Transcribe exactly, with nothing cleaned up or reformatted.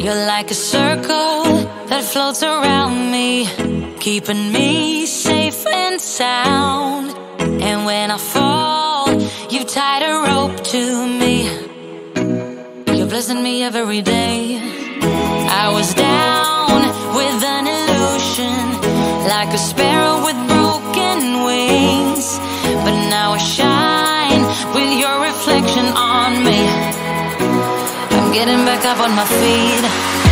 You're like a circle that floats around me, keeping me safe and sound. And when I fall, you tied a rope to me. You're blessing me every day. I was down with an illusion, like a sparrow with broken wings. But now I shine with your reflection on me. I'm getting back up on my feet.